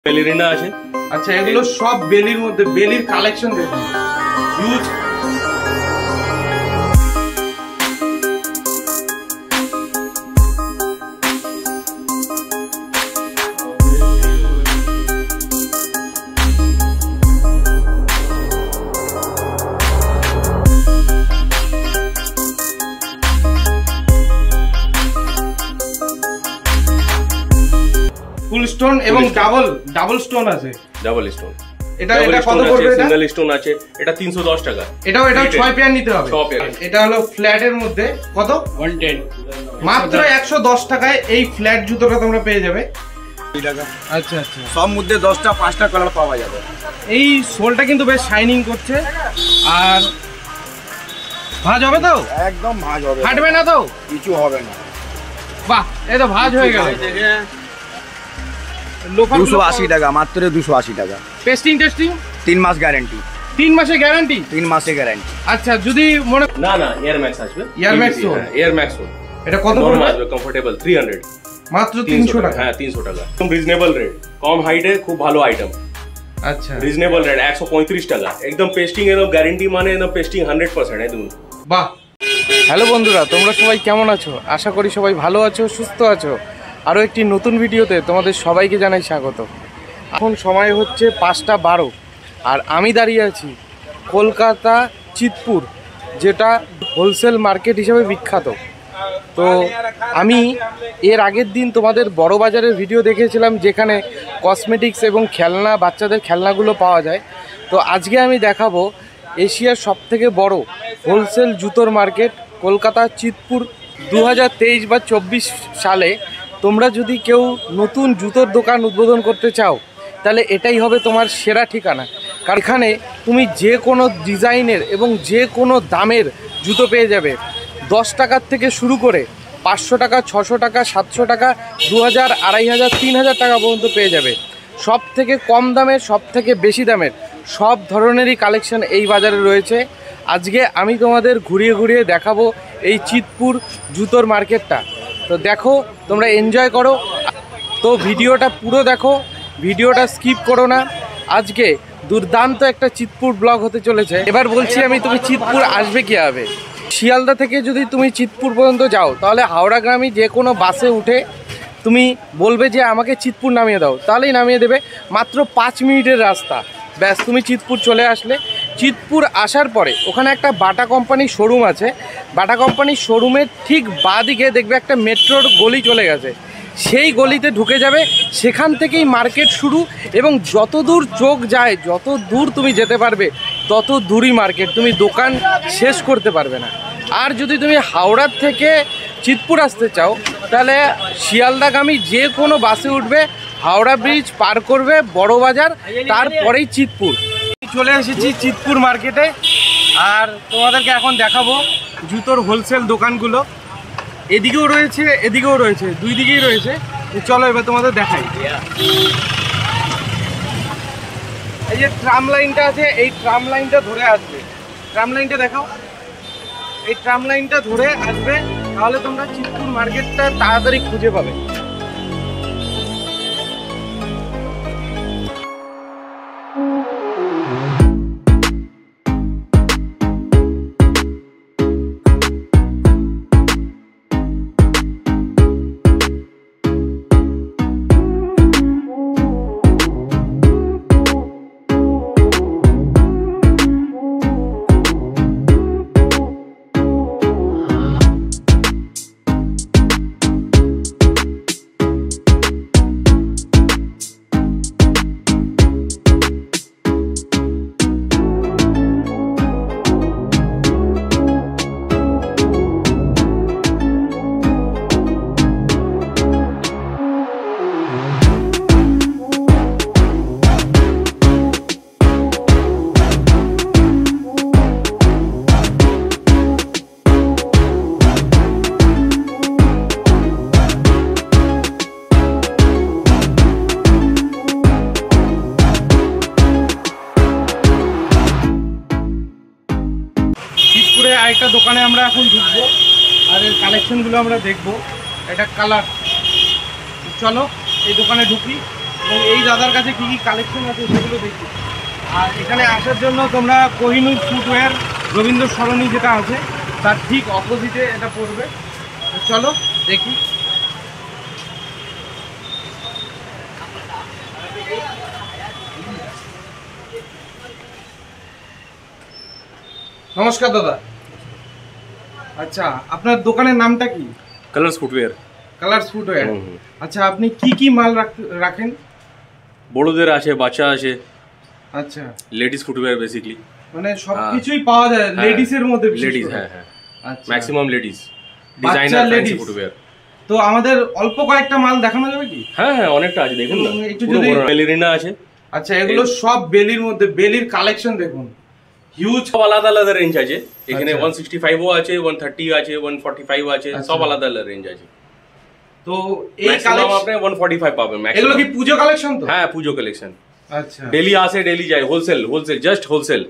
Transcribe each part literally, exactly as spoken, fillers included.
বেলেরিনা আছে। আচ্ছা, এগুলো সব বেলির মধ্যে, বেলির কালেকশন দেখুন, হিউজ। ফুল স্টোন এবং ডাবল ডাবল স্টোন আছে। Double stone. এটা এটা কত পড়বে? এটা সিঙ্গেল স্টোন আছে, এটা তিনশো দশ টাকা। এটাও এটাও ছয় পেয়ার নিতে হবে। ছয় পেয়ার। এটা হলো ফ্ল্যাট এর মধ্যে কত? একশো দশ। মাত্র একশো দশ টাকায় এই ফ্ল্যাট জুতোটা তোমরা পেয়ে যাবে। আচ্ছা আচ্ছা, সব মধ্যে দশটা পাঁচটা কালার পাওয়া যাবে। এই সোলটা কিন্তু বেশ শাইনিং করছে। আর ভাঁজ হবে তো? একদম ভাঁজ হবে, ফাটবে না তো? কিছু হবে না। বাহ, এই তো ভাঁজ হয়ে গেল। দুশো আশি টাকা, মাত্র দুশো আশি টাকা। টেস্টিং টেস্টিং তিন মাস গ্যারান্টি। তিন মাসের গ্যারান্টি? তিন মাসের গ্যারান্টি। আচ্ছা, যদি মনে না না এয়ার ম্যাক্স আসবে। এয়ার ম্যাক্স তো? এয়ার ম্যাক্স তো। এটা কত পড়বে? আসবে কমফোর্টেবল তিনশো। মাত্র তিনশো টাকা? হ্যাঁ তিনশো টাকা, একদম রিজনেবল রেট, কম হাইটে খুব ভালো আইটেম। আচ্ছা, রিজনেবল রেট একশো পঁয়ত্রিশ টাকা, একদম পেস্টিং এর গ্যারান্টি, মানে একদম পেস্টিং হান্ড্রেড পার্সেন্ট একদম। বাহ। হ্যালো বন্ধুরা, তোমরা সবাই কেমন আছো? আশা করি সবাই ভালো আছো, সুস্থ আছো। আরও একটি নতুন ভিডিওতে তোমাদের সবাইকে জানাই স্বাগত। এখন সময় হচ্ছে পাঁচটা বারো, আর আমি দাঁড়িয়ে আছি কলকাতা চিতপুর, যেটা হোলসেল মার্কেট হিসেবে বিখ্যাত। তো আমি এর আগের দিন তোমাদের বড় বাজারের ভিডিও দেখেছিলাম, যেখানে কসমেটিক্স এবং খেলনা, বাচ্চাদের খেলনাগুলো পাওয়া যায়। তো আজকে আমি দেখাবো এশিয়ার সবথেকে বড় হোলসেল জুতোর মার্কেট কলকাতা চিতপুর। দু হাজার তেইশ বা চব্বিশ সালে তোমরা যদি কেউ নতুন জুতোর দোকান উদ্বোধন করতে চাও, তাহলে এটাই হবে তোমার সেরা ঠিকানা। কারণ এখানে তুমি যে কোনো ডিজাইনের এবং যে কোনো দামের জুতো পেয়ে যাবে। দশ টাকার থেকে শুরু করে পাঁচশো টাকা, ছশো টাকা, সাতশো টাকা, দু হাজার, আড়াই হাজার, তিন হাজার টাকা পর্যন্ত পেয়ে যাবে। সব থেকে কম দামের, সব থেকে বেশি দামের সব ধরনেরই কালেকশন এই বাজারে রয়েছে। আজকে আমি তোমাদের ঘুরিয়ে ঘুরিয়ে দেখাবো এই চিতপুর জুতোর মার্কেটটা। তো দেখো, তোমরা এনজয় করো। তো ভিডিওটা পুরো দেখো, ভিডিওটা স্কিপ করো না। আজকে দুর্দান্ত একটা চিতপুর ব্লগ হতে চলেছে। এবার বলছি আমি, তুমি চিতপুর আসবে কীভাবে? শিয়ালদা থেকে যদি তুমি চিতপুর পর্যন্ত যাও, তাহলে হাওড়াগামী যে কোনো বাসে উঠে তুমি বলবে যে আমাকে চিতপুর নামিয়ে দাও, তাহলেই নামিয়ে দেবে। মাত্র পাঁচ মিনিটের রাস্তা, ব্যাস তুমি চিতপুর চলে আসলে। চিতপুর আসার পরে ওখানে একটা বাটা কোম্পানির শোরুম আছে। বাটা কোম্পানির শোরুমের ঠিক বাঁদিকে দেখবে একটা মেট্রোর গলি চলে গেছে, সেই গলিতে ঢুকে যাবে। সেখান থেকেই মার্কেট শুরু, এবং যত দূর চোখ যায়, যত দূর তুমি যেতে পারবে, তত দূরই মার্কেট, তুমি দোকান শেষ করতে পারবে না। আর যদি তুমি হাওড়ার থেকে চিতপুর আসতে চাও, তাহলে শিয়ালদাগামী যে কোনো বাসে উঠবে, হাওড়া ব্রিজ পার করবে, বড় বাজার, তারপরেই চিতপুর। চলে এসেছি চিতপুর মার্কেটে, আর তোমাদেরকে এখন দেখাবো জুতোর হোলসেল দোকানগুলো। এদিকেও রয়েছে, এদিকেও রয়েছে, দুই দিকেই রয়েছে। চলো এবার তোমাদের দেখাই। এই যে ট্রাম লাইনটা আছে, এই ট্রাম লাইনটা ধরে আসবে। ট্রাম লাইনটা দেখাও। এই ট্রাম লাইনটা ধরে আসবে, তাহলে তোমরা চিতপুর মার্কেটটা তাড়াতাড়ি খুঁজে পাবে। আরেকটা দোকানে আমরা এখন ঢুকবো, আর এর কালেকশনগুলো আমরা দেখবো। এটা কালার। চলো এই দোকানে ঢুকি, এবং এই দাদার কাছে কী কী কালেকশন আছে সেগুলো দেখি। আর এখানে আসার জন্য তোমরা কোহিনূর ফুটওয়্যার রবীন্দ্র সরণি যেটা আছে তার ঠিক অপোজিটে এটা পড়বে। চলো দেখি। নমস্কার দাদা। আচ্ছা, আপনার দোকানের নামটা কি? Colours Footwear. Colours Footwear. আচ্ছা, আপনি কি কি মাল রাখেন? বড়দের আছে, বাচ্চা আছে। আচ্ছা, লেডিস ফুটওয়্যার বেসিক্যালি, মানে সবকিছুই পাওয়া যায় লেডিস এর মধ্যে। লেডিস, হ্যাঁ হ্যাঁ, আচ্ছা, maximum ladies, designer fancy footwear. তো আমাদের অল্প কয়েকটা মাল দেখানো যাবে কি? হ্যাঁ হ্যাঁ, অনেকটা আছে, দেখুন না। একটু যদি বেলিরিনা আছে। আচ্ছা, এগুলো সব বেলির মধ্যে। বেলির কালেকশন দেখুন, হিউজ। সব আলাদা আলাদা রেঞ্জ আছে এখানে। আচ্ছা। ওয়ান সিক্সটি ফাইভ ও আছে, ওয়ান থার্টি আছে, ওয়ান ফর্টি ফাইভ আছে, সব আলাদা আলাদা রেঞ্জ আছে। তো এই কালেকশন আপনি ওয়ান ফর্টি ফাইভ পাবেন ম্যাক্সিমাম। এগুলো কি পূজো কালেকশন? তো হ্যাঁ, পুজো কালেকশন। আচ্ছা, ডেলি আসে, ডেলি যায়, হোলসেল, হোলসেল, জাস্ট হোলসেল।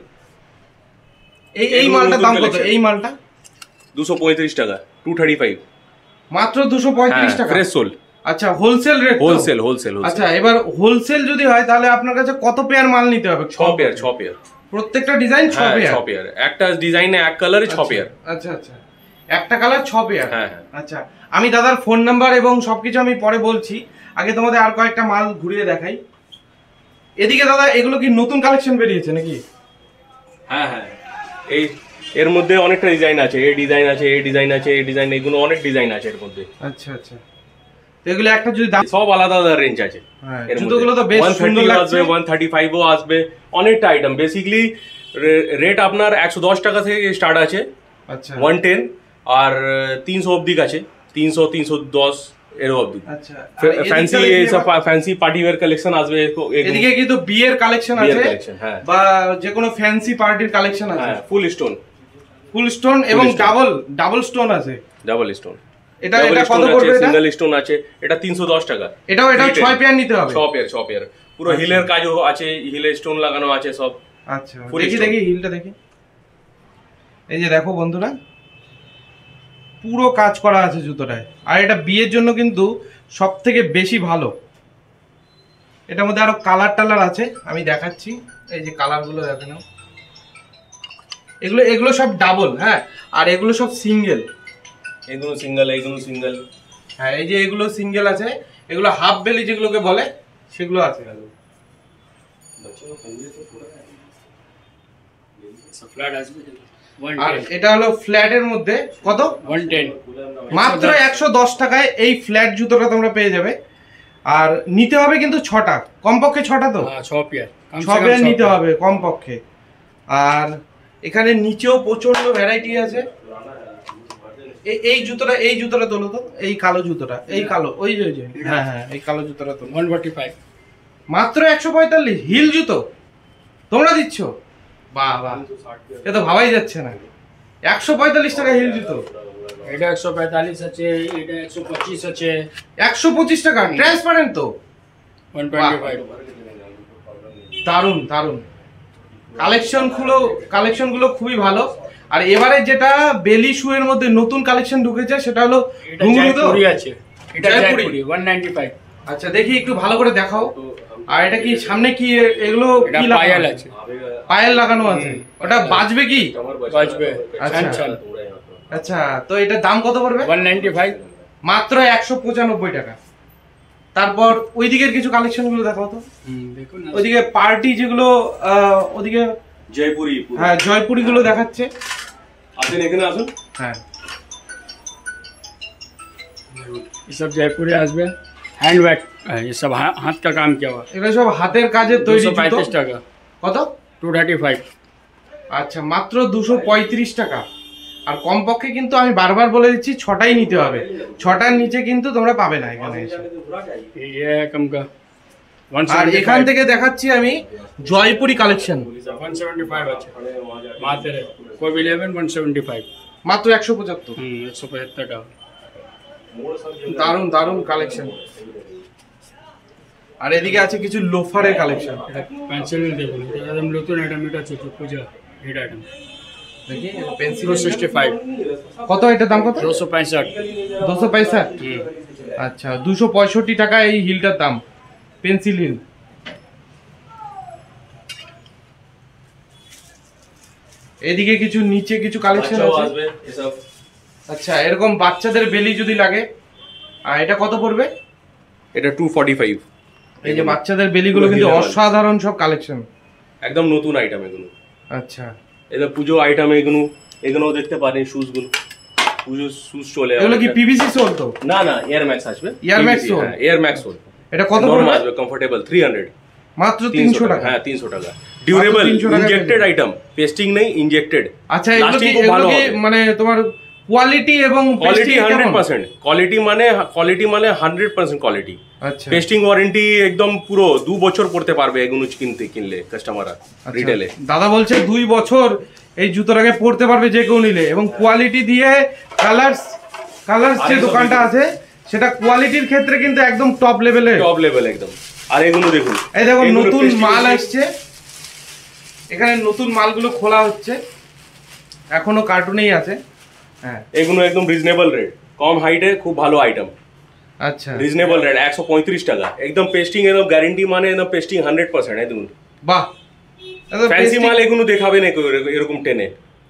এই এই মালটার দাম কত? এই মালটা দুশো পঁয়ত্রিশ টাকা, টু থার্টি ফাইভ, মাত্র দুশো পঁয়ত্রিশ টাকা, ফ্রেশ সোল। আচ্ছা, হোলসেল রেট? Wholesale, wholesale. আচ্ছা, এবার হোলসেল যদি হয় তাহলে আপনার কাছে কত পেয়ার মাল নিতে হবে? ছ পেয়ার, ছ পেয়ার। প্রত্যেকটা ডিজাইন ছ পেয়ার? ছ পেয়ার, একটা ডিজাইনে এক কালারে ছ পেয়ার। আচ্ছা আচ্ছা, একটা কালার ছ পেয়ার। হ্যাঁ হ্যাঁ। আচ্ছা, আমি দাদার ফোন নাম্বার এবং সবকিছু আমি পরে বলছি, আগে তোমাদের আর কয়েকটা মাল ঘুরিয়ে দেখাই। এদিকে দাদা, এগুলো কি নতুন কালেকশন বেরিয়েছে নাকি? হ্যাঁ হ্যাঁ, এই এর মধ্যে অনেকটা ডিজাইন আছে। এই ডিজাইন আছে, এই ডিজাইন আছে, এই ডিজাইন, এগুলো অনেক ডিজাইন আছে এর মধ্যে। আচ্ছা আচ্ছা, তো এগুলো একটা যদি দাম, সব আলাদা আলাদা রেঞ্জ আছে। হ্যাঁ, জুতোগুলো তো বেশ সুন্দর লাগছে। ওয়ান থার্টি ফাইভ ও আসবে, অনেকটা আইটেম। বেসিক্যালি রেট আপনার একশো দশ টাকা থেকে স্টার্ট আছে। আচ্ছা, ওয়ান টেন আর তিনশো অব্দি আছে, তিনশো, তিনশো দশ এর অব্দি। আচ্ছা, ফ্যান্সি সব ফ্যান্সি পার্টি ওয়্যার কালেকশন আসবে। এদিকে কিন্তু বিয়ের কালেকশন আছে, হ্যাঁ, বা যে কোনো ফ্যান্সি পার্টির কালেকশন আছে। হ্যাঁ, ফুল স্টোন, ফুল স্টোন এবং ডাবল ডাবল স্টোন আছে। Double stone. এটা এটা কত পড়বে? এটা সিঙ্গেল স্টোন আছে, এটা তিনশো দশ টাকা। এটাও এটা ছয় পেয়ার নিতে হবে? ছয় পেয়ার, ছয় পেয়ার। পুরো হিলের কাজও আছে, হিলে স্টোন লাগানো আছে সব। আচ্ছা, দেখি দেখি হিলটা দেখি। এই যে দেখো বন্ধুরা, পুরো কাজ করা আছে জুতোটায়। আর এটা বিয়ের জন্য কিন্তু সব থেকে বেশি ভালো। এটার মধ্যে আরো কালার টালার আছে, আমি দেখাচ্ছি। এই যে কালারগুলো দেখে নাও। এগুলো এগুলো সব ডাবল, হ্যাঁ, আর এগুলো সব সিঙ্গেল। এগুলো সিঙ্গেল, এগুলো সিঙ্গেল। হ্যাঁ, এই যে এগুলো সিঙ্গেল আছে, এগুলো হাফ বেলি যেগুলোকে বলে সেগুলো আছে। আর এটা হলো ফ্ল্যাটের মধ্যে কত? মাত্র একশো দশ টাকায় এই ফ্ল্যাট জুতোটা তোমরা পেয়ে যাবে। আর নিতে হবে কিন্তু ছটা, কমপক্ষে ছটা। তো ছ পেয়ার নিতে হবে কমপক্ষে। আর এখানে নিচেও প্রচন্ড ভ্যারাইটি আছে। এই জুতোটা, এই জুতোটা তোলো তো, এই কালো জুতোটা, এই কালো, ওই যে হ্যাঁ হ্যাঁ, এই কালো জুতোটা তোলো। ওয়ান ফর্টি ফাইভ, মাত্র একশো পঁয়তাল্লিশ। হিল জুতো তোমরা দিচ্ছ? বাহ বাহ, এ তো ভাবাই যাচ্ছে না। একশো পঁয়তাল্লিশ টাকা হিল জুতো। এটা একশো পঁয়তাল্লিশ আছে, এটা একশো পঁচিশ আছে। একশো পঁচিশ টাকা ট্রান্সপারেন্ট তো। One twenty five. দারুন দারুন কালেকশন গুলো, কালেকশন গুলো খুবই ভালো। আর এবারে যেটা বেলি শু এর মধ্যে নতুন কালেকশন ঢুকেছে সেটা হলো ঘুঙরু। তো আছে, এটা জয়পুরি ওয়ান নাইনটি ফাইভ। আচ্ছা, দেখি একটু ভালো করে দেখাও। আর এটা কি সামনে কি এগুলো কি পায়েল আছে? পায়েল লাগানো আছে। ওটা বাজবে কি? বাজবে। আচ্ছা আচ্ছা, তো এটার দাম কত পড়বে? ওয়ান নাইনটি ফাইভ, মাত্র একশো পঁচানব্বই টাকা। তারপর ওই দিকের কিছু কালেকশন গুলো দেখাও তো। দেখুন ওইদিকে পার্টি যেগুলো, ওদিকে জয়পুরি, হ্যাঁ জয়পুরি গুলো দেখাচ্ছে। আসুন এখানে আসুন। হ্যাঁ, ये सब जयपुरी আসবে, हैंड वर्क, ये सब हाथ का काम किया हुआ। এগুলো সব হাতের কাজের তৈরি জুতো। पैंतीस টাকা। কত? Two thirty five. আচ্ছা, মাত্র দুশো পঁয়ত্রিশ টাকা। আর কমপক্ষে কিন্তু আমি বারবার বলে দিচ্ছি ছটাই নিতে হবে, ছটার নিচে কিন্তু তোমরা পাবে না এখানে এসে। ये कम का আর এখান থেকে দেখাচ্ছি আমি Jaipuri collection. One seventy five আছে মাত্র, কোই ইলেভেন ওয়ান সেভেন্টি ফাইভ, মাত্র একশো পঁচাত্তর। হুম একশো পঁচাত্তর টাকা। দারুন দারুন কালেকশন। আর এদিকে আছে কিছু লোফারের কালেকশন। পেন্সিল দেখুন, এটা একদম নতুন আইটেম, এটা হচ্ছে পূজা হিট আইটেম। দেখি পেন্সিল সিক্সটি ফাইভ। কত এটার দাম কত? দুশো পঁয়ষট্টি। দুশো পঁয়ষট্টি। আচ্ছা, দুশো পঁয়ষট্টি টাকা এই হিলটার দাম। Pencil heel. এদিকে কিছু নিচে কিছু কালেকশন বাচ্চাও আছে। আসবে এসব। আচ্ছা, এরকম বাচ্চাদের বেলি যদি লাগে, আর এটা কত পড়বে? এটা টু ফর্টি ফাইভ। এই যে বাচ্চাদের বেলিগুলো কিন্তু অসাধারণ সব কালেকশন, একদম নতুন আইটেম এগুলো। আচ্ছা, এটা পুজো আইটেম এগুলো, এগুলোও দেখতে পারেন শুজ গুলো, পুজো শুজ চলে এগুলো কি পিভিসি সোল তো? না না, এয়ার ম্যাক্স আসবে। Air Max sole? Air Max sole. এটা কত নরমাল পড়বে? আসবে কমফোর্টেবল থ্রি হান্ড্রেড। মাত্র তিনশো টাকা? হ্যাঁ তিনশো টাকা। ডিউরেবল, তিনশো টাকা ইনজেক্টেড পেয়ে আইটেম, পেস্টিং নেই, ইনজেক্টেড। আচ্ছা, এগুলো কি Lasting খুব এগুলো ভালো কি হবে। মানে তোমার কোয়ালিটি এবং কোয়ালিটি pasting হান্ড্রেড কেমন? পার্সেন্ট কোয়ালিটি মানে কোয়ালিটি মানে হান্ড্রেড পার্সেন্ট কোয়ালিটি। আচ্ছা, পেস্টিং ওয়ারেন্টি একদম পুরো দু বছর পড়তে পারবে এগুলো কিনতে কিনলে কাস্টমাররা আচ্ছা। রিটেলে। দাদা বলছে দুই বছর এই জুতোটাকে পরতে পারবে যে কেউ নিলে, এবং কোয়ালিটি দিয়ে কালার্স কালার্স যে আরেকশো দোকানটা বিক্রি। আছে সেটা কোয়ালিটির ক্ষেত্রে কিন্তু একদম টপ লেভেলে। টপ লেভেল একদম। আর এগুলো দেখুন, এই দেখো এগুলো নতুন pasting মাল আছে। আসছে এখানে, নতুন মালগুলো খোলা হচ্ছে, এখনো কার্টুনেই আছে। হ্যাঁ, এগুলো একদম রিজনেবল রেট, কম হাইটে খুব ভালো আইটেম। আচ্ছা, রিজনেবল রেট একশো পঁয়ত্রিশ টাকা। একদম পেস্টিং একদম গ্যারেন্টি, মানে একদম পেস্টিং হান্ড্রেড পার্সেন্ট। এই দেখুন বাহ, ফ্যান্সি মাল এগুলো দেখাবে না কেউ এরকম টেনে,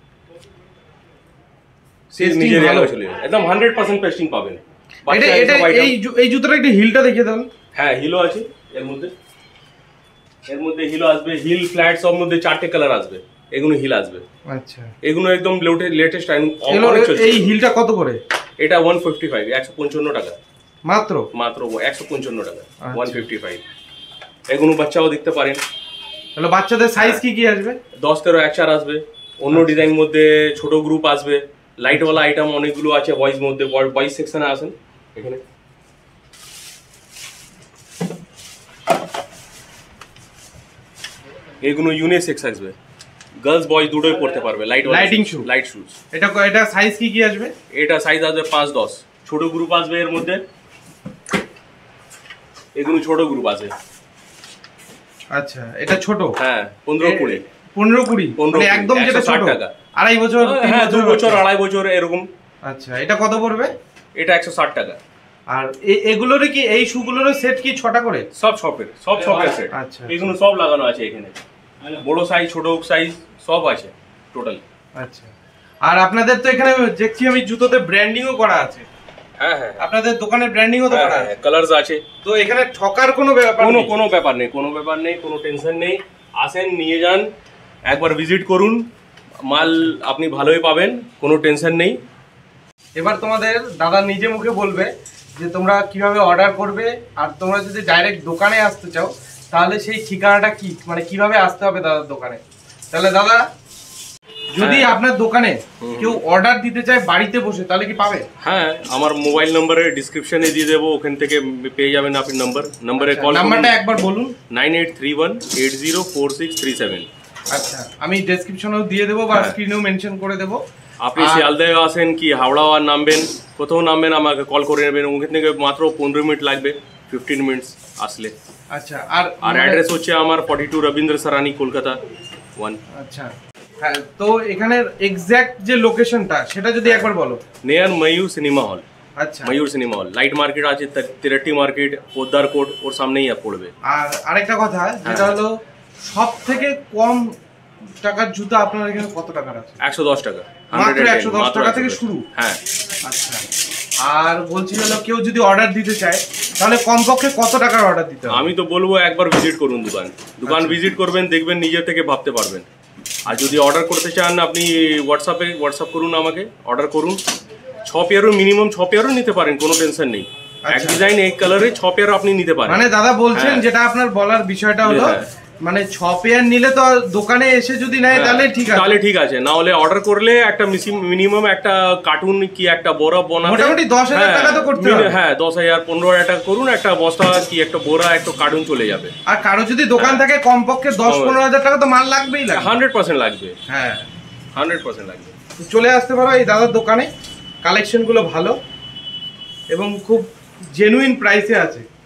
Pasting নিজের ভালো। চলে যাবে। একদম হান্ড্রেড পার্সেন্ট পেস্টিং পাবেন। এটা বাচ্চা এটা এইসব item- এই জু- এই জুতোটা একটু হিলটা দেখিয়ে দাও। হ্যাঁ হিলও আছে এর মধ্যে, এর মধ্যে হিলও আসবে, হিল ফ্ল্যাট সব মধ্যে চারটে কালার আসবে, এগুলো হিল আসবে। আচ্ছা, এগুলো একদম লেটেস্ট এগুলো এই হিলটা কত করে? এটা ওয়ান ফিফটি ফাইভ, একশো পঞ্চান্ন টাকা মাত্র মাত্র, একশো পঞ্চান্ন টাকা, আচ্ছা। One fifty five. এগুলো বাচ্চাও দেখতে পারেন। তাহলে বাচ্চাদের সাইজ কি কি আসবে? দশ তেরো এক চার আসবে, অন্য ডিজাইন মধ্যে ছোট গ্রুপ আসবে, লাইটওয়ালা আইটেম অনেকগুলো আছে বয়েজ মধ্যে, বয়েজ সেকশনে আসেন এখানে। এগুলো ইউনিসেক্স আসবে, গার্লস বয়েজ দুটোই পড়তে পারবে। Light Lighting shoe? Light shoes. এটা এটা সাইজ কি কি আসবে? এটা সাইজ আসবে পাঁচ দশ, ছোট গ্রুপ আসবে এর মধ্যে, এগুলো ছোট গ্রুপ আছে। আচ্ছা, এটা ছোট? হ্যাঁ পনেরো কুড়ি। পনেরো কুড়ি পনেরো মানে কুড়ি, একদম যেটা একশো ষাট ছোট, টাকা। আড়াই বছর তিন হ্যাঁ দু বছর বাচ্চা। আড়াই বছর এরকম। আচ্ছা, এটা কত পড়বে? এটা একশো ষাট টাকা। আর এ- এগুলোর কি এই শুগুলোর সেট কি ছটা করে? সব শপের, সব শপের সেট। আচ্ছা। এগুলো সব লাগানো আছে এখানে, বড় সাইজ ছোট সাইজ সব আছে টোটাল। আচ্ছা, আর আপনাদের তো এখানে দেখছি আমি জুতোতে ব্র্যান্ডিংও করা আছে। হ্যাঁ হ্যাঁ আপনাদের দোকানের ব্র্যান্ডিংও তো করা আছে, কালারস আছে। তো এখানে ঠকার কোনো ব্যাপার কোনো নেই? কোনো ব্যাপার নেই, কোনো ব্যাপার নেই, কোনো টেনশন নেই। আসেন নিয়ে যান, একবার ভিজিট করুন, মাল আপনি ভালোই পাবেন, কোনো টেনশন নেই। এবার তোমাদের দাদা নিজে মুখে বলবে যে তোমরা কিভাবে অর্ডার করবে, আর তোমরা যদি ডাইরেক্ট দোকানে আসতে চাও তাহলে সেই ঠিকানাটা কি, মানে কিভাবে আসতে হবে দাদার দোকানে। তাহলে দাদা যদি হ্যাঁ। আপনার দোকানে কেউ অর্ডার দিতে চায় বাড়িতে বসে, তাহলে কি পাবে? হ্যাঁ আমার মোবাইল নাম্বারে ডিসক্রিপশনে দিয়ে দেবো, ওখান থেকে পেয়ে যাবেন আপনি নাম্বার। নাম্বারে কল নাম্বারটা একবার বলুন। Nine eight three one eight zero four six three seven. আচ্ছা, আমি ডেসক্রিপশনেও দিয়ে দেবো বা হ্যাঁ। স্ক্রিনেও মেনশন করে দেবো। আপনি আর- শিয়ালদায় আসেন কি হাওড়া আর নামবেন, কোথাও নামবেন আমাকে কল করে নেবেন, ওখান থেকে মাত্র পনেরো মিনিট লাগবে, ফিফটিন মিনিটস আসলে। আচ্ছা, আর আর অ্যাড্রেস হচ্ছে আমার forty two Rabindra Sarani Kolkata one. আচ্ছা, হ্যাঁ, তো এখানের এক্স্যাক্ট যে লোকেশনটা সেটা যদি একবার বলো। নিয়ার ময়ূর সিনেমা হল, আচ্ছা, Mayur cinema hall, light market আছে, তিরাটি মার্কেট, পোদ্দার কোট, ওর সামনেই পড়বে। আর আরেকটা কথা যেটা হলো সব থেকে কম টাকার জুতা আপনার এখানে কত টাকার আছে? একশো দশ টাকা, মাত্র one ten, একশো দশ মাত্র টাকা একশো থেকে দশ। শুরু? হ্যাঁ আচ্ছা, আর বলছি হলো কেউ যদি অর্ডার দিতে চায় তাহলে কমপক্ষে কত টাকার অর্ডার দিতে হবে? আমি তো বলবো একবার ভিজিট করুন দোকান, দোকান ভিজিট করবেন, দেখবেন নিজে থেকে ভাবতে পারবেন। আর যদি অর্ডার করতে চান আপনি হোয়াটসঅ্যাপে হোয়াটসঅ্যাপ করুন, আমাকে অর্ডার করুন। ছ পেয়ারও মিনিমাম ছ পেয়ারও নিতে পারেন, কোনো টেনশন নেই। এক আচ্ছা। ডিজাইন এক কালারে ছ পেয়ারও আপনি নিতে পারেন। মানে দাদা বলছেন হ্যাঁ। যেটা আপনার বলার বিষয়টা হলো হ্যাঁ। মানে ছ পেয়ার নিলে তো দোকানে এসে যদি নেয় তাহলে ঠিক আছে, তাহলে ঠিক আছে, না হলে অর্ডার করলে একটা মিনিমাম একটা কার্টুন কি একটা বড়া বানাতে মোটামুটি দশ হাজার হ্যাঁ, টাকা তো করতে মিনি- হবে। হ্যাঁ দশ হাজার পনেরো হাজার টাকা করুন, একটা বস্তা কি একটা বোরা একটা কার্টুন চলে যাবে। আর কারো যদি দোকান থাকে কমপক্ষে দশ হ্যাঁ। পনেরো হাজার টাকা তো মাল লাগবেই লাগবে। হান্ড্রেড পার্সেন্ট লাগবে, হ্যাঁ, হান্ড্রেড পার্সেন্ট লাগবে। তো চলে আসতে পারো এই দাদার দোকানে, কালেকশনগুলো ভালো এবং খুব জেনুইন প্রাইসে আছে।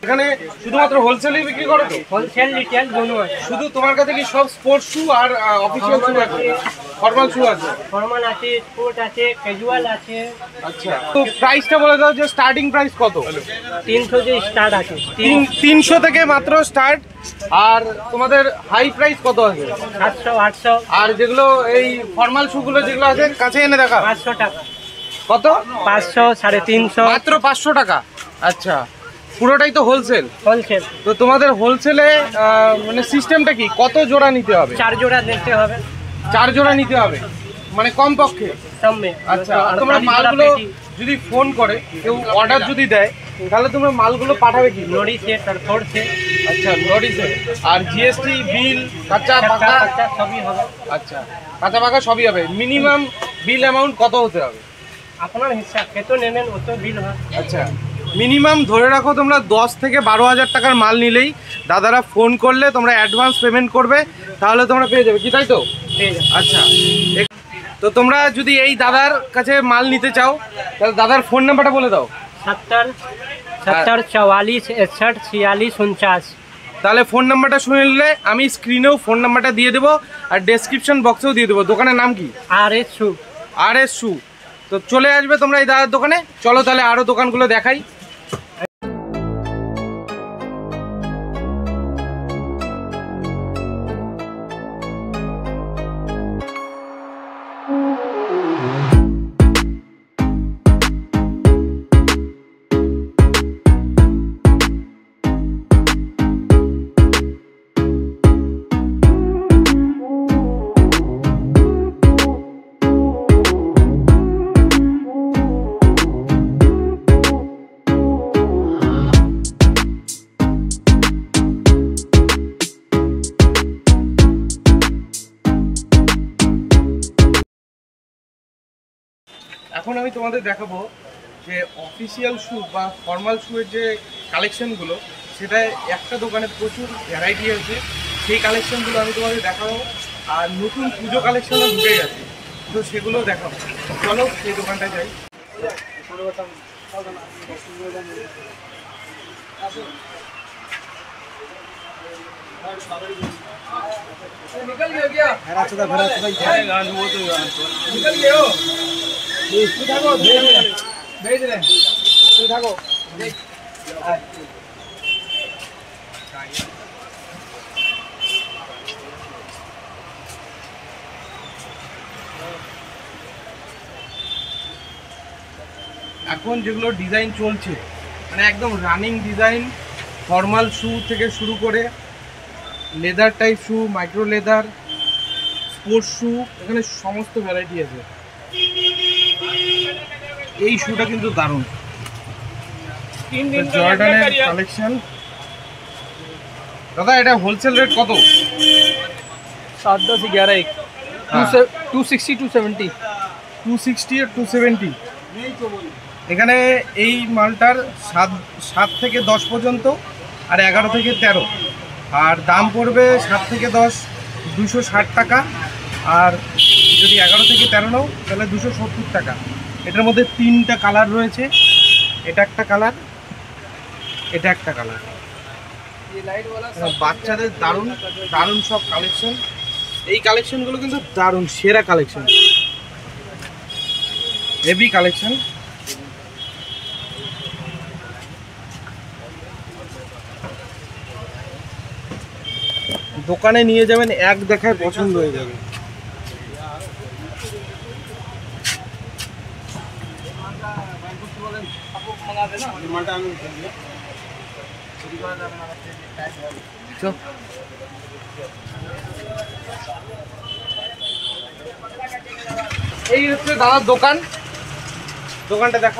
এখানে শুধুমাত্র হোলসেলই বিক্রি করো তো? হোলসেল রিটেল दोनों আছে। শুধু তোমার কাছে কি সব স্পোর্টস শু আর অফিশিয়াল শু আছে? ফর্মাল শু আছে? ফর্মাল আছে, স্পোর্ট আছে, ক্যাজুয়াল আছে। আচ্ছা, তো প্রাইসটা বলে দাও যে স্টার্টিং প্রাইস কত? তিনশো যে স্টার্ট আছে, তিন তিনশো থেকে মাত্র স্টার্ট। আর তোমাদের হাই প্রাইস কত আছে? সাতশো আটশো আর যেগুলো এই ফর্মাল শুগুলো যেগুলো আছে কাছে এনে দেখা পাঁচশো টাকা, কত? পাঁচশো সাড়ে তিনশো মাত্র পাঁচশো টাকা। আচ্ছা, পুরোটাই তো হোলসেল। হোলসেল। তো তোমাদের হোলসেলে মানে সিস্টেমটা কি, কত জোড়া নিতে হবে? চার জোড়া দেখতে হবে, চার জোড়া নিতে হবে মানে কমপক্ষে। সব মে। আচ্ছা, আর তোমরা মালগুলো যদি ফোন করে কেউ অর্ডার যদি দেয় তাহলে তোমরা মালগুলো পাঠাবে কি? লরি সে ফোর সে। আচ্ছা, লরিতে। আর জিএসটি বিল কাঁচা পাকা সবই হবে। আচ্ছা, কাঁচা পাকা সবই হবে। মিনিমাম বিল অ্যামাউন্ট কত হতে হবে? আপনার হিসাব কত নেবেন অত বিল হয়। আচ্ছা, মিনিমাম ধরে রাখো তোমরা দশ থেকে বারো হাজার টাকার মাল নিলেই দাদারা ফোন করলে তোমরা অ্যাডভান্স পেমেন্ট করবে, তাহলে তোমরা পেয়ে যাবে কি, তাই তো? আচ্ছা, তো তোমরা যদি এই দাদার কাছে মাল নিতে চাও তাহলে দাদার ফোন নাম্বারটা বলে দাও। সত্তর সত্তর চৌয়াল্লিশ একষট্টি ছিয়াল্লিশ উনচাশ। তাহলে ফোন নাম্বারটা শুনে নিলে আমি স্ক্রিনেও ফোন নাম্বারটা দিয়ে দেবো আর ডেসক্রিপশন বক্সেও দিয়ে দেবো। দোকানের নাম কি? R S shoe. R S shoe. তো চলে আসবে তোমরা এই দাদার দোকানে। চলো তাহলে আরও দোকানগুলো দেখাই। এখন আমি তোমাদের দেখাবো যে অফিসিয়াল শু বা ফর্মাল শুয়ের যে কালেকশনগুলো, সেটা একটা দোকানে প্রচুর ভ্যারাইটি আছে। সেই কালেকশনগুলো আমি তোমাদের দেখাবো। আর নতুন পুজো কালেকশনও ঢুকে গেছে, তো সেগুলো দেখাবো। চলো সেই দোকানটা যাই। निकल गया क्या? निकल गए हो? থাকো, भेज रहे তুই থাকো। এখন যেগুলো ডিজাইন চলছে মানে একদম রানিং ডিজাইন, ফর্মাল শু থেকে শুরু করে leather type shoe, micro leather, sports shoe, এখানে সমস্ত ভ্যারাইটি আছে। এই শুটা কিন্তু দারুণ, জর্ডানের কালেকশন। দাদা এটা হোলসেল রেট কত? सात दस ग्यारह एक two sixty two seventy two sixty আর টু সেভেন্টি। এখানে এই মালটার সাত সাত থেকে দশ পর্যন্ত আর এগারো থেকে তেরো। আর দাম পড়বে সাত থেকে দশ দুশো ষাট টাকা, আর যদি এগারো থেকে তেরো নাও তাহলে দুশো সত্তর টাকা। এটার মধ্যে তিনটা কালার রয়েছে, এটা একটা কালার, এটা একটা কালার। বাচ্চাদের দারুণ দারুণ সব কালেকশন। এই কালেকশনগুলো কিন্তু দারুণ, সেরা কালেকশন, হেভি কালেকশন। দোকানে নিয়ে যাবেন, এক দেখায় পছন্দ হয়ে যাবে। এই হচ্ছে দাদার দোকান, দোকানটা দেখো।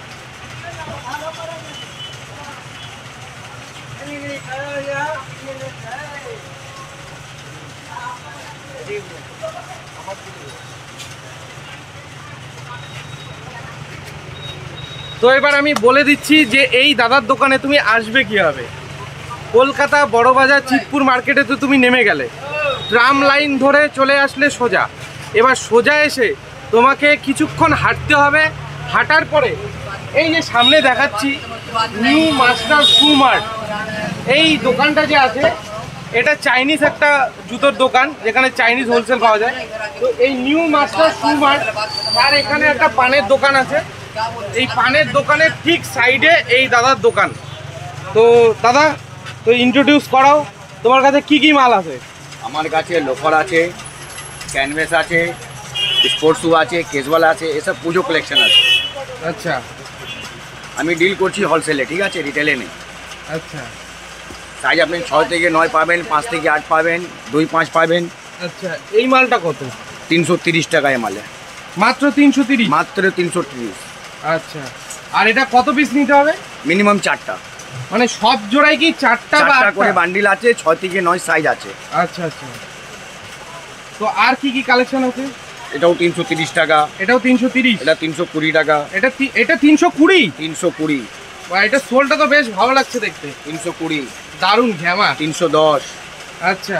তো এবার আমি বলে দিচ্ছি যে এই দাদার দোকানে তুমি আসবে কিভাবে। কলকাতা বড়বাজার চিতপুর মার্কেটে তো তুমি নেমে গেলে, ট্রাম লাইন ধরে চলে আসলে সোজা। এবার সোজা এসে তোমাকে কিছুক্ষণ হাঁটতে হবে। হাঁটার পরে এই যে সামনে দেখাচ্ছি নিউ মাস্টার শু মার্ট, এই দোকানটা যে আছে এটা চাইনিজ একটা জুতোর দোকান যেখানে চাইনিজ হোলসেল পাওয়া যায়। তো এই নিউ মাস্টার শু মার্ট, তার এখানে একটা পানের দোকান আছে। এই পানের দোকানের ঠিক সাইডে এই দাদার দোকান। তো দাদা, তো ইন্ট্রোডিউস করাও, তোমার কাছে কি কি মাল আছে? আমার কাছে লোফার আছে, ক্যানভাস আছে, স্পোর্টস শু আছে, ক্যাজুয়াল আছে, এসব পুজো কালেকশন আছে। আচ্ছা আমি ডিল করছি হোলসেলে, ঠিক আছে, রিটেলে নেই। আচ্ছা সাইজ আপনি ছয় থেকে নয় পাবেন, পাঁচ থেকে আট পাবেন, দুই পাঁচ পাবেন। আচ্ছা, এই মালটা কত? তিনশো তিরিশ টাকায় মালে, মাত্র তিনশো তিরিশ? মাত্র তিনশো তিরিশ। আচ্ছা, আর এটা কত পিস নিতে হবে? মিনিমাম চারটা, মানে সব জোড়ায় কি চারটা বা চারটা করে আটটা? বান্ডিল আছে, ছয় থেকে নয় সাইজ আছে। আচ্ছা আচ্ছা, তো আর কি কি কালেকশন আছে? এটাও তিনশো তিরিশ টাকা, এটাও তিনশো তিরিশ, এটা তিনশো কুড়ি টাকা, এটা তি- এটা তিনশো কুড়ি। তিনশো কুড়ি, বা এটা সোলটা তো বেশ ভালো লাগছে দেখতে, তিনশো কুড়ি, দারুণ ঘ্যামা। তিনশো দশ, আচ্ছা,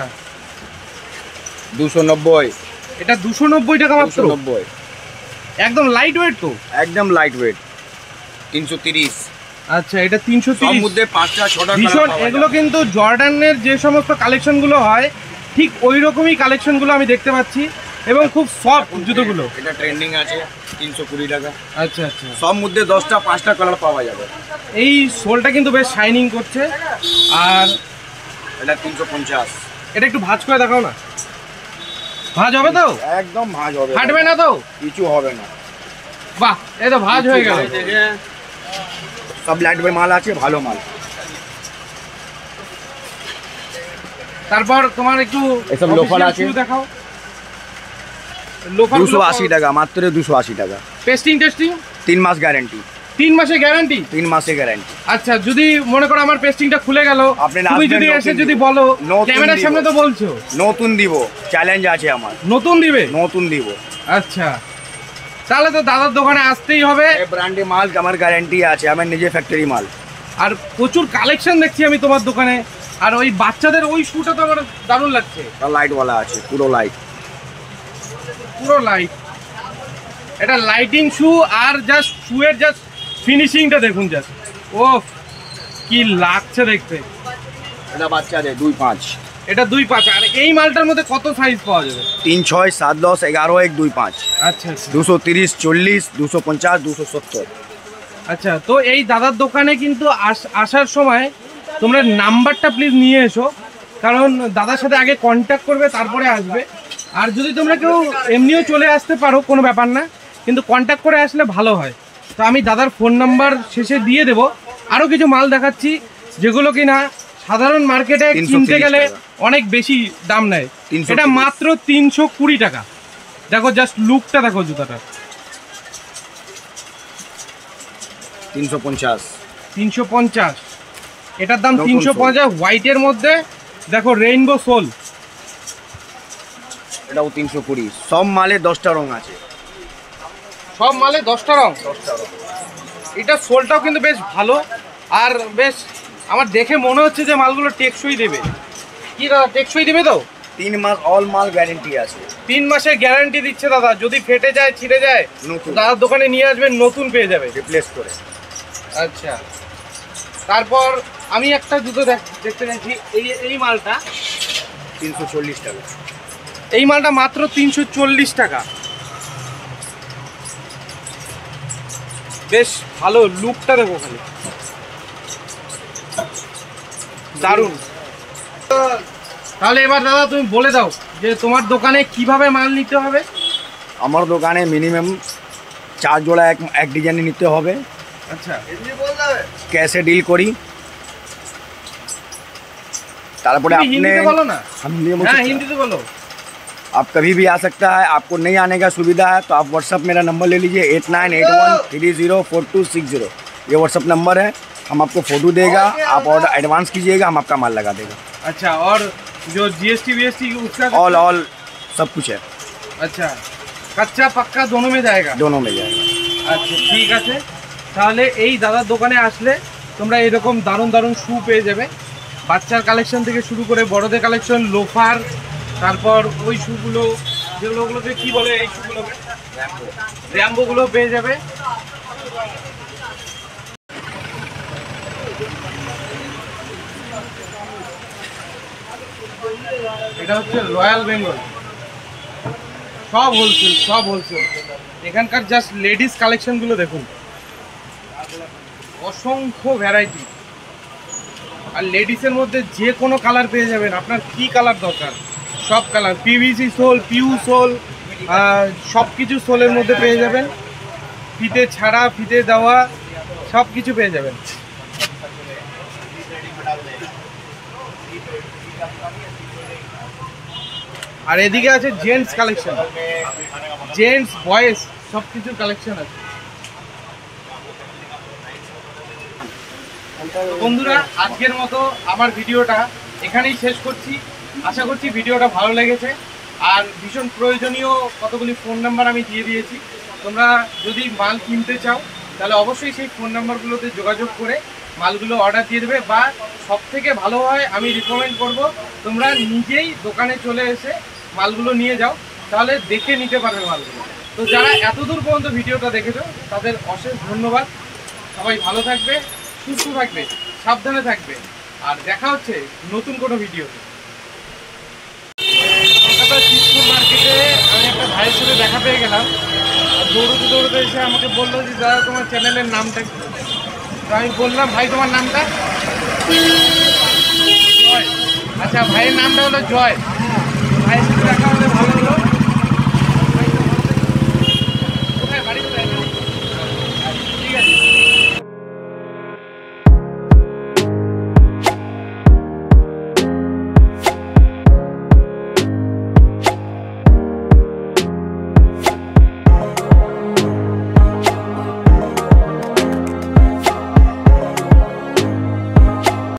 দুশো নব্বই, এটা দুশো নব্বই টাকা মাত্র, দুশো নব্বই, একদম লাইট ওয়েট তো। একদম লাইট ওয়েট, তিনশো তিরিশ। আচ্ছা, এটা তিনশো সব তিরিশ। মধ্যে পাঁচটা ছটা ভীষণ, এগুলো কিন্তু জর্ডানের যে সমস্ত কালেকশনগুলো হয় ঠিক ওই রকমই কালেকশনগুলো আমি দেখতে পাচ্ছি, এবং খুব সফট জুতোগুলো। এটা ট্রেন্ডিং আছে, তিনশো কুড়ি টাকা। আচ্ছা আচ্ছা, সব মধ্যে দশটা পাঁচটা কালার পাওয়া যাবে। এই সোলটা কিন্তু বেশ শাইনিং করছে। আর এটা তিনশো পঞ্চাশ। এটা একটু ভাঁজ করে দেখাও না, ভাঁজ হবে তো? একদম ভাঁজ হবে, ফাটবে না তো? কিছু হবে না। বাহ, এই তো ভাঁজ হয়ে গেল। সব লাইট ওয়েট মাল আছে, ভালো মাল। তারপর তোমার একটু এসব লোফার আছে। shoe দেখাও। লোফার দুশো আশি টাকা, মাত্র দুশো আশি টাকা। টেস্টিং টেস্টিং তিন মাস গ্যারেন্টি, তিন মাসের গ্যারান্টি। তিন মাসে গ্যারেন্টি। আচ্ছা, যদি মনে করো আমার পেস্টিংটা খুলে গেল, আপনি তুমি আসবেন, যদি নতুন এসে দিব। যদি বলো, নতুন ক্যামেরার দিব। সামনে তো বলছো নতুন দিব, চ্যালেঞ্জ আছে আমার, নতুন দিবে। নতুন দিব। আচ্ছা, তাহলে তো দাদার দোকানে আসতেই হবে। এই ব্র্যান্ডে মাল আমার গ্যারেন্টি আছে, আমার নিজে ফ্যাক্টরি মাল। আর প্রচুর কালেকশন দেখছি আমি তোমার দোকানে। আর ওই বাচ্চাদের ওই শুটা তো আমার দারুণ লাগছে, লাইট ওয়ালা আছে, পুরো লাইট, পুরো লাইট। এটা লাইটিং শু, আর জাস্ট শুয়ের জাস্ট ফিনিশিংটা দেখুন, জাস্ট ও কি লাগছে দেখতে। এটা বাচ্চাদের দুই পাঁচ, এটা দুই পাঁচ। আর এই মালটার মধ্যে কত সাইজ পাওয়া যাবে? তিন ছয় সাত দশ এগারো এক দুই পাঁচ, আচ্ছা আচ্ছা দুশো তিরিশ, চল্লিশ, দুশো পঞ্চাশ, দুশো সত্তর। আচ্ছা, তো এই দাদার দোকানে কিন্তু আস- আসার সময় তোমরা নাম্বারটা প্লিজ নিয়ে এসো, কারণ দাদার সাথে আগে কন্ট্যাক্ট করবে তারপরে আসবে। আর যদি তোমরা কেউ এমনিও চলে আসতে পারো, কোনো ব্যাপার না, কিন্তু কন্ট্যাক্ট করে আসলে ভালো হয়। তো আমি দাদার ফোন নাম্বার শেষে দিয়ে দেবো। আরও কিছু মাল দেখাচ্ছি যেগুলো কিনা সাধারণ মার্কেটে তিনশো কিনতে তিরিশ গেলে টাকা। অনেক বেশি দাম নেয়, তিনশো এটা তিরিশ। মাত্র তিনশো কুড়ি টাকা। দেখো জাস্ট লুকটা দেখো জুতাটা, তিনশো পঞ্চাশ, তিনশো পঞ্চাশ, এটার দাম নতুন তিনশো সোল। পঞ্চাশ। হোয়াইটের মধ্যে দেখো রেইনবো সোল, এটাও তিনশো কুড়ি। সব মালে দশটা রং আছে, সব মালে দশটা রং। এটা সোলটাও কিন্তু বেশ ভালো, আর বেশ আমার দেখে মনে হচ্ছে যে মালগুলো টেকসই দেবে। কি দাদা, টেকসই দেবে তো? তিন মাস অল মাল গ্যারেন্টি আছে। তিন মাসের গ্যারান্টি দিচ্ছে দাদা, যদি ফেটে যায় ছিঁড়ে যায় নতুন। দাদার দোকানে নিয়ে আসবেন, নতুন পেয়ে যাবে। রিপ্লেস করে। আচ্ছা, তারপর আমি একটা জুতো দেখ- দেখতে চাইছি, এই এই মালটা, তিনশো চল্লিশ টাকা। এই মালটা মাত্র তিনশো চল্লিশ টাকা। বেশ ভালো, লুকটা দেখো খালি, দারুণ। তো তাহলে এবার দাদা তুমি বলে দাও যে তোমার দোকানে কিভাবে মাল নিতে হবে। আমার দোকানে মিনিমাম চার জোড়া এক এক ডিজাইনে নিতে হবে। আচ্ছা, कैसे डील करी तारपरे তুমি आपने হিন্দিতে বলো না। हम हिंदी में হ্যাঁ, बोल सकते হিন্দিতে বলো। हैं। आप कभी भी आ सकता है, आपको नहीं आने का सुविधा है तो आप व्हाट्सअप मेरा नंबर ले लीजिए eight nine eight one three zero four two six zero. ये व्हाट्सअप नंबर है, हम आपको फ़ोटो देगा, आप ऑर्डर एडवांस कीजिएगा, हम आपका माल लगा देगा। अच्छा, और जो जीएसटी वीएसटी उसका ऑल ऑल सब कुछ है, अच्छा, कच्चा पक्का दोनों में जाएगा। दोनों में जाएगा। আচ্ছা, ঠিক আছে, তাহলে এই দাদার দোকানে আসলে তোমরা এরকম দারুণ দারুণ শু পেয়ে যাবে, বাচ্চার কালেকশন থেকে শুরু করে বড়দের কালেকশন, লোফার, তারপর ওই শুগুলো যেগুলো ওগুলোকে কী বলে, এই শুগুলোকে র্যাম্বোগুলো পেয়ে যাবে। এটা হচ্ছে রয়্যাল বেঙ্গল, সব হোলসেল, সব হোলসেল। এখানকার জাস্ট লেডিস কালেকশনগুলো দেখুন, অসংখ্য ভ্যারাইটি। আর লেডিসের মধ্যে যে কোনো কালার পেয়ে যাবেন, আপনার কি কালার দরকার সব colour, PVC sole, PU sole, সব কিছু সোলের মধ্যে পেয়ে যাবেন, ফিতে ছাড়া, ফিতে দেওয়া, সব কিছু পেয়ে যাবেন। আর এদিকে আছে জেন্টস কালেকশন, জেন্টস বয়েজ সব কিছুর কালেকশন আছে। বন্ধুরা, আজকের মতো আমার ভিডিওটা এখানেই শেষ করছি। আশা করছি ভিডিওটা ভালো লেগেছে। আর ভীষণ প্রয়োজনীয় কতগুলি ফোন নাম্বার আমি দিয়ে দিয়েছি, তোমরা যদি মাল কিনতে চাও তাহলে অবশ্যই সেই ফোন নাম্বারগুলোতে যোগাযোগ করে মালগুলো অর্ডার দিয়ে দেবে। বা সব থেকে ভালো হয়, আমি রিকমেন্ড করব তোমরা নিজেই দোকানে চলে এসে মালগুলো নিয়ে যাও, তাহলে দেখে নিতে পারবে মালগুলো। তো যারা এতদূর পর্যন্ত ভিডিওটা দেখেছো তাদের অশেষ ধন্যবাদ। সবাই ভালো থাকবে, সুস্থ থাকবে, সাবধানে থাকবে, আর দেখা হচ্ছে নতুন কোনো ভিডিওতে। কলকাতা চিৎপুর মার্কেটে আমি একটা ভাইয়ের সাথে দেখা পেয়ে গেলাম, আর দৌড়তে দৌড়তে এসে আমাকে বললো যে দাদা তোমার চ্যানেলের নামটা কি? তো আমি বললাম ভাই তোমার নামটা? জয়। আচ্ছা, ভাইয়ের নামটা হলো জয়। ভাইয়ের সাথে দেখা